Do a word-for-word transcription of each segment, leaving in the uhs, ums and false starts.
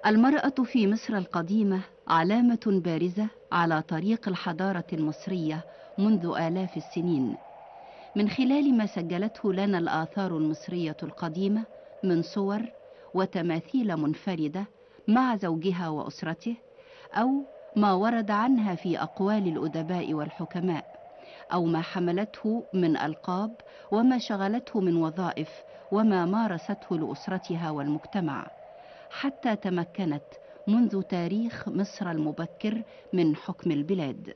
المرأة في مصر القديمة علامة بارزة على طريق الحضارة المصرية منذ آلاف السنين، من خلال ما سجلته لنا الآثار المصرية القديمة من صور وتماثيل منفردة مع زوجها وأسرته، أو ما ورد عنها في أقوال الأدباء والحكماء، أو ما حملته من ألقاب وما شغلته من وظائف وما مارسته لأسرتها والمجتمع، حتى تمكنت منذ تاريخ مصر المبكر من حكم البلاد.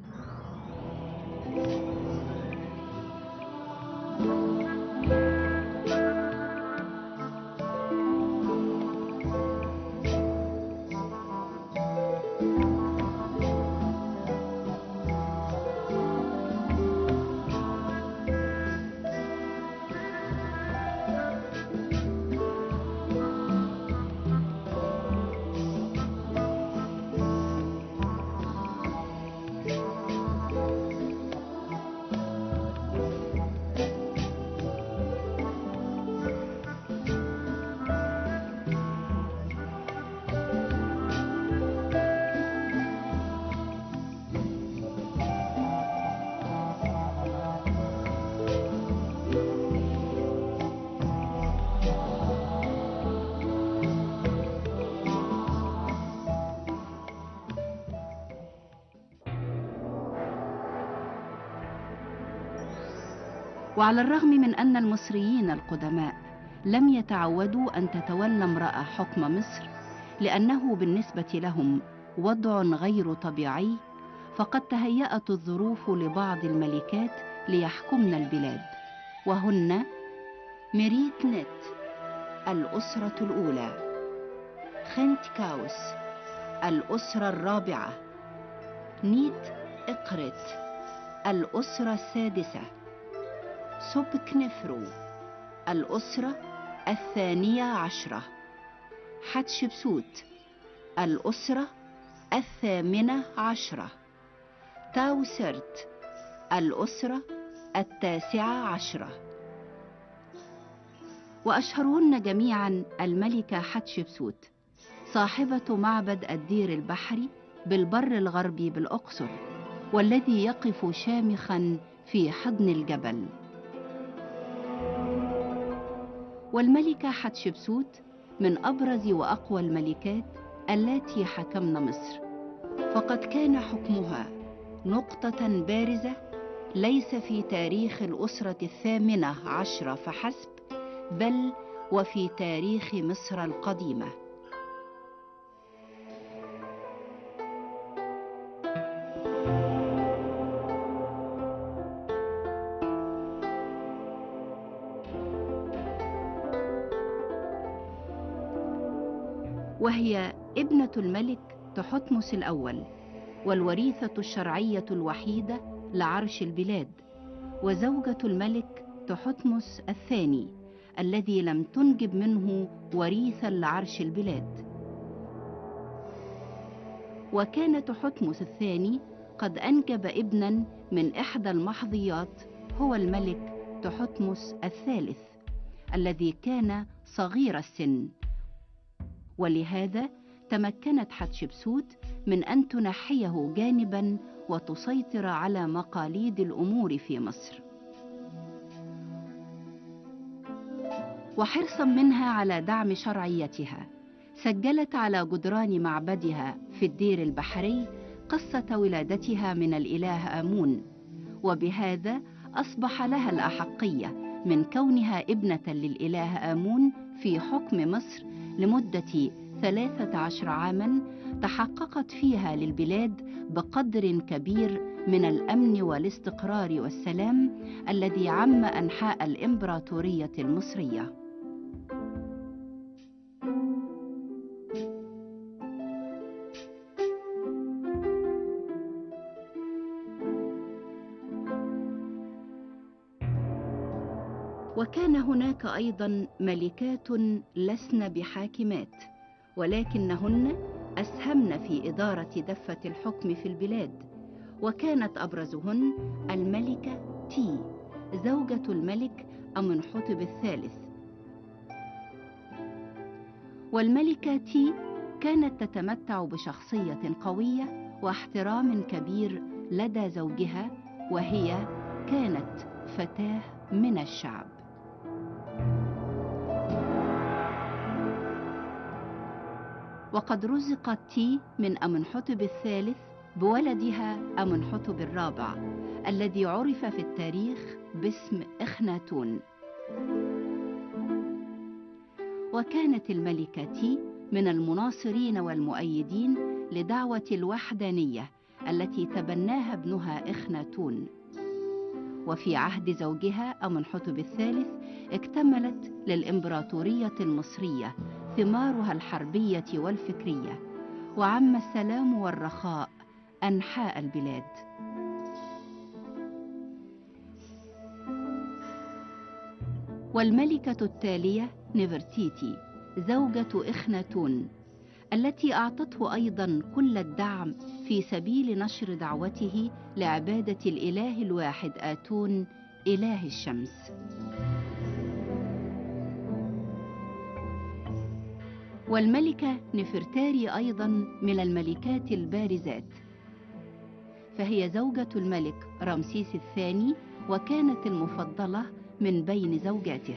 وعلى الرغم من أن المصريين القدماء لم يتعودوا أن تتولى امرأة حكم مصر، لأنه بالنسبة لهم وضع غير طبيعي، فقد تهيأت الظروف لبعض الملكات ليحكمن البلاد، وهن ميريت نت الأسرة الأولى، خنت كاوس الأسرة الرابعة، نيت إقرت الأسرة السادسة، سوبك نفرو الأسرة الثانية عشرة، حتشبسوت الأسرة الثامنة عشرة، تاوسرت الأسرة التاسعة عشرة. وأشهرهن جميعا الملكة حتشبسوت صاحبة معبد الدير البحري بالبر الغربي بالأقصر، والذي يقف شامخا في حضن الجبل. والملكة حتشبسوت من أبرز وأقوى الملكات التي حكمن مصر، فقد كان حكمها نقطة بارزة ليس في تاريخ الأسرة الثامنة عشرة فحسب، بل وفي تاريخ مصر القديمة. وهي ابنة الملك تحتمس الأول، والوريثة الشرعية الوحيدة لعرش البلاد، وزوجة الملك تحتمس الثاني الذي لم تنجب منه وريثا لعرش البلاد. وكان تحتمس الثاني قد أنجب ابنا من إحدى المحظيات، هو الملك تحتمس الثالث الذي كان صغير السن، ولهذا تمكنت حتشبسوت من أن تنحيه جانبا وتسيطر على مقاليد الأمور في مصر. وحرصا منها على دعم شرعيتها، سجلت على جدران معبدها في الدير البحري قصة ولادتها من الإله آمون، وبهذا أصبح لها الأحقية من كونها ابنة للإله آمون في حكم مصر لمدة ثلاثة عشر عاما تحققت فيها للبلاد بقدر كبير من الأمن والاستقرار والسلام الذي عم أنحاء الإمبراطورية المصرية. وكان هناك أيضا ملكات لسن بحاكمات، ولكنهن أسهمن في إدارة دفة الحكم في البلاد، وكانت أبرزهن الملكة تي زوجة الملك أمنحتب الثالث. والملكة تي كانت تتمتع بشخصية قوية واحترام كبير لدى زوجها، وهي كانت فتاة من الشعب. وقد رزقت تي من أمنحتب الثالث بولدها أمنحتب الرابع الذي عرف في التاريخ باسم إخناتون. وكانت الملكة تي من المناصرين والمؤيدين لدعوة الوحدانية التي تبناها ابنها إخناتون. وفي عهد زوجها أمنحتب الثالث اكتملت للإمبراطورية المصرية ثمارها الحربية والفكرية، وعم السلام والرخاء أنحاء البلاد. والملكة التالية نفرتيتي زوجة إخناتون، التي أعطته أيضا كل الدعم في سبيل نشر دعوته لعبادة الإله الواحد آتون إله الشمس. والملكة نفرتاري أيضا من الملكات البارزات، فهي زوجة الملك رمسيس الثاني، وكانت المفضلة من بين زوجاته.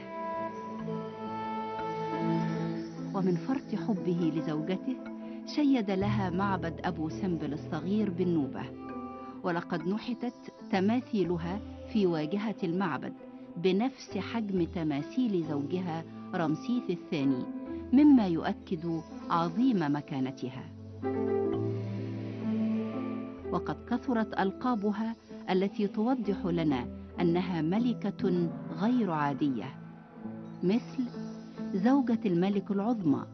ومن فرط حبه لزوجته شيد لها معبد أبو سمبل الصغير بالنوبة، ولقد نحتت تماثيلها في واجهة المعبد بنفس حجم تماثيل زوجها رمسيس الثاني، مما يؤكد عظيم مكانتها. وقد كثرت ألقابها التي توضح لنا أنها ملكة غير عادية، مثل زوجة الملك العظمى،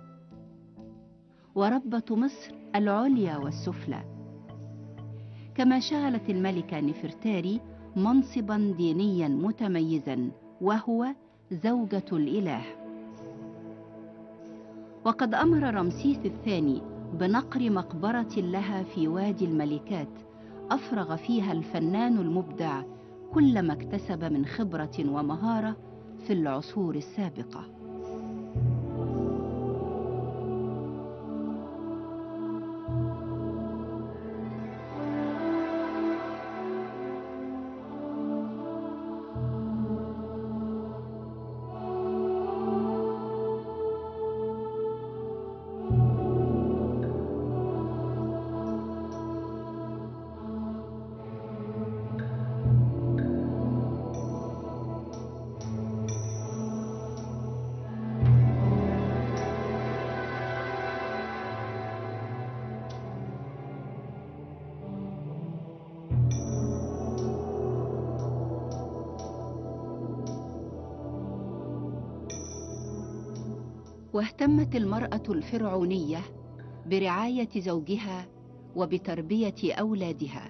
وربة مصر العليا والسفلى. كما شغلت الملكة نفرتاري منصبا دينيا متميزا، وهو زوجة الإله. وقد أمر رمسيس الثاني بنقر مقبرة لها في وادي الملكات، أفرغ فيها الفنان المبدع كل ما اكتسب من خبرة ومهارة في العصور السابقة. واهتمت المرأة الفرعونية برعاية زوجها وبتربية أولادها.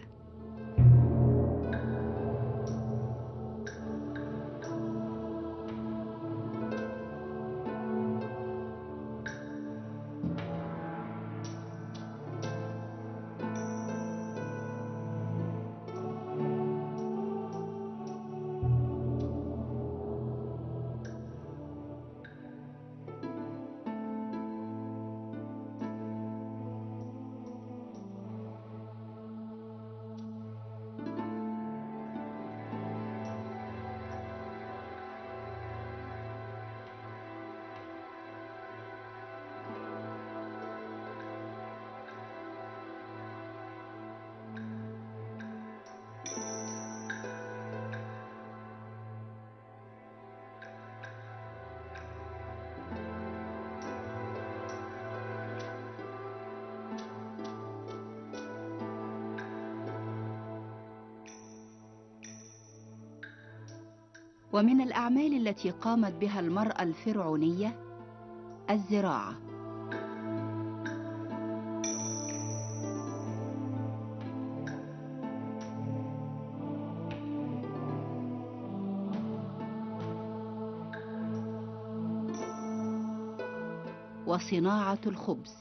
ومن الأعمال التي قامت بها المرأة الفرعونية الزراعة. وصناعة الخبز.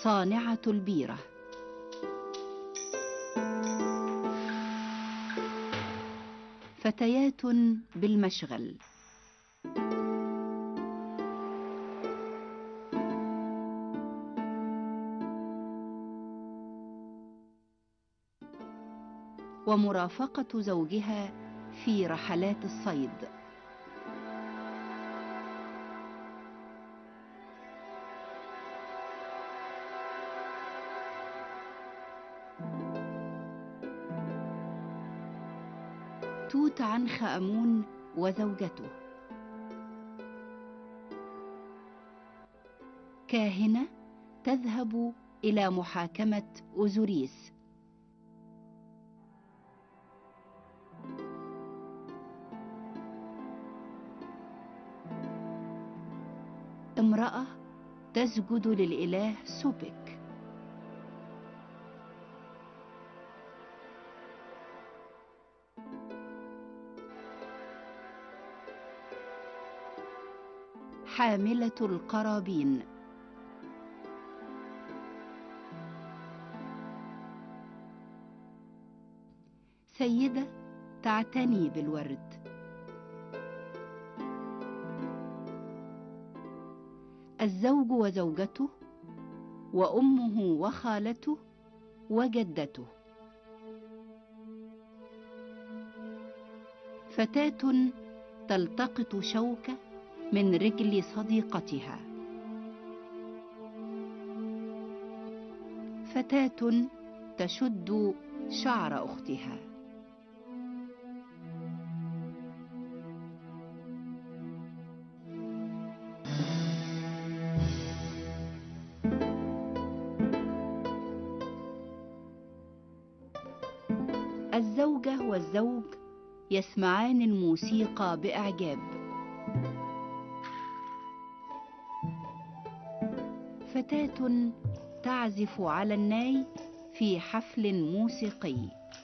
صانعة البيرة. فتيات بالمشغل. ومرافقة زوجها في رحلات الصيد. توت عنخ آمون وزوجته. كاهنة تذهب إلى محاكمة أوزوريس. امرأة تسجد للإله سوبك. حاملة القرابين. سيدة تعتني بالورد. الزوج وزوجته وأمه وخالته وجدته. فتاة تلتقط شوكة من رجل صديقتها. فتاة تشد شعر أختها. الزوجة والزوج يسمعان الموسيقى بإعجاب. فتاة تعزف على الناي في حفل موسيقي.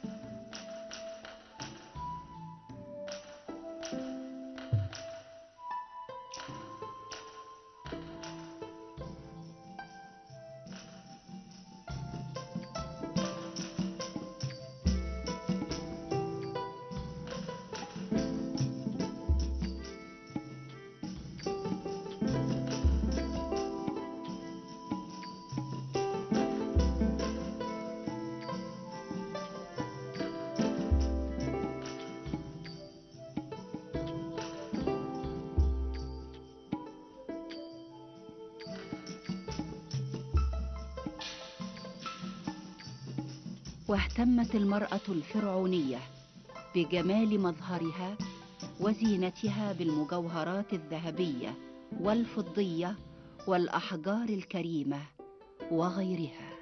واهتمت المرأة الفرعونية بجمال مظهرها وزينتها بالمجوهرات الذهبية والفضية والأحجار الكريمة وغيرها.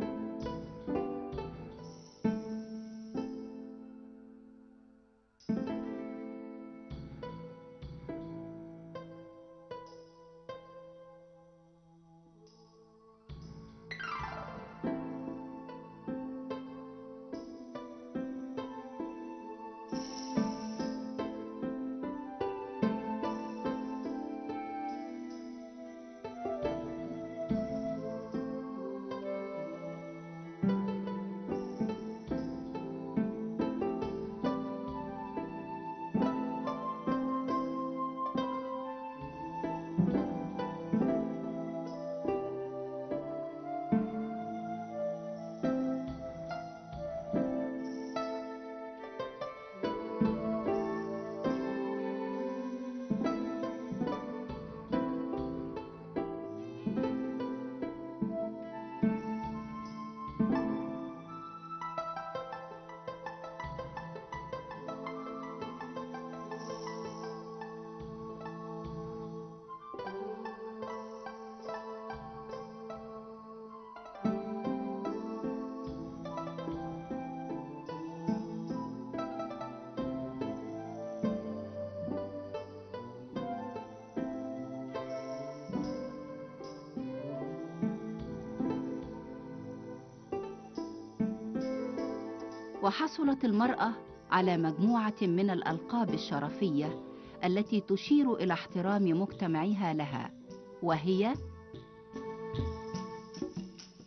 وحصلت المرأة على مجموعة من الألقاب الشرفية التي تشير إلى احترام مجتمعها لها، وهي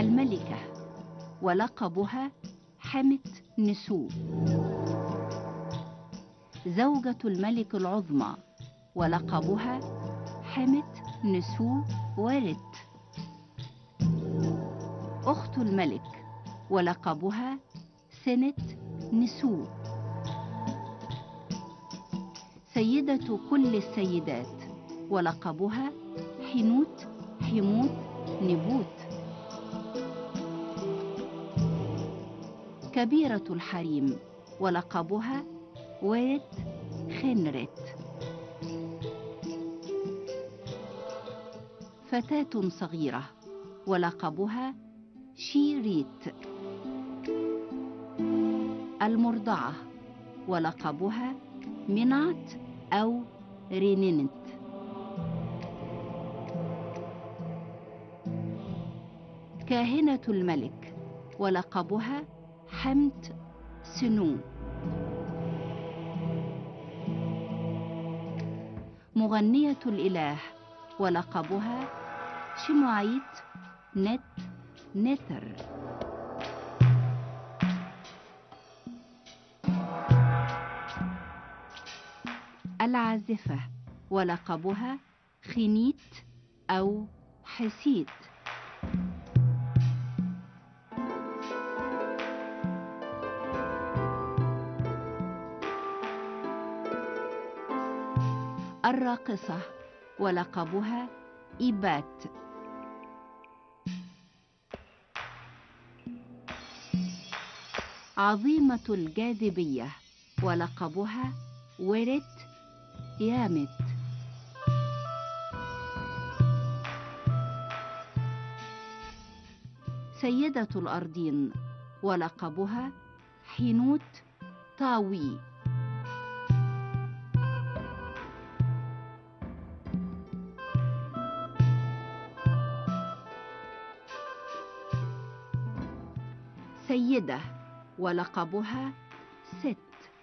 الملكة ولقبها حمت نسو. زوجة الملك العظمى ولقبها حمت نسو ورت. أخت الملك ولقبها سنت نسو. سيدة كل السيدات ولقبها حنوت حموت نبوت. كبيرة الحريم ولقبها ورت خنرت. فتاة صغيرة ولقبها شيريت. المرضعة ولقبها منعت أو رينينت. كاهنة الملك ولقبها حمت سنو. مغنية الإله ولقبها شمعيت نت نتر. العازفة ولقبها خنيت أو حسيت. الراقصة ولقبها إيبات. عظيمة الجاذبية ولقبها ورت يامت. سيدة الأرضين ولقبها حنوت طاوي. سيدة ولقبها ست.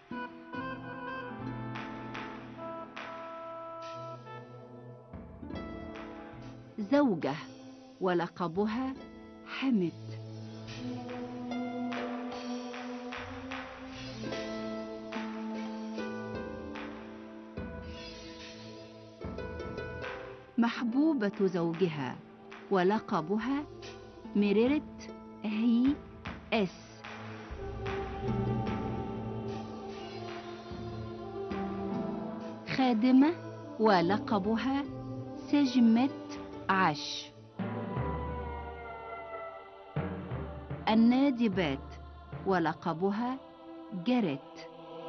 زوجة ولقبها حمت. محبوبة زوجها ولقبها مررت هي اس. خادمة ولقبها سجمت عش. النادبات ولقبها جرت.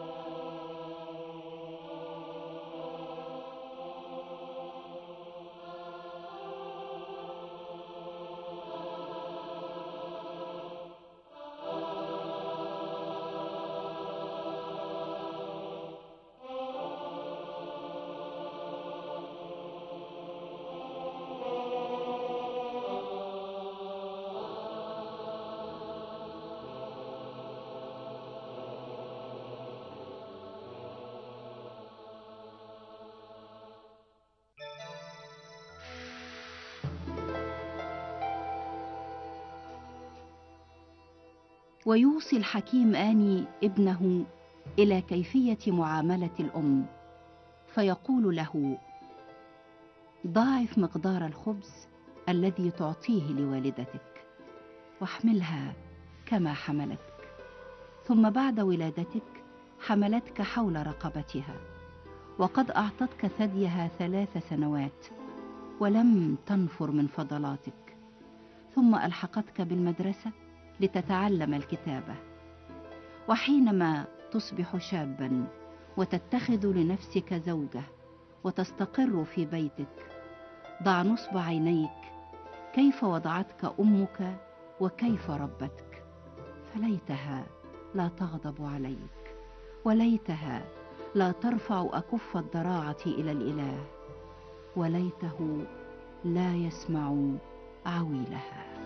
ويوصي الحكيم آني ابنه إلى كيفية معاملة الأم، فيقول له: ضاعف مقدار الخبز الذي تعطيه لوالدتك، واحملها كما حملتك، ثم بعد ولادتك حملتك حول رقبتها، وقد أعطتك ثديها ثلاث سنوات ولم تنفر من فضلاتك، ثم ألحقتك بالمدرسة لتتعلم الكتابة. وحينما تصبح شابا وتتخذ لنفسك زوجة وتستقر في بيتك، ضع نصب عينيك كيف وضعتك أمك وكيف ربتك، فليتها لا تغضب عليك، وليتها لا ترفع أكف الضراعة إلى الإله، وليته لا يسمع عويلها.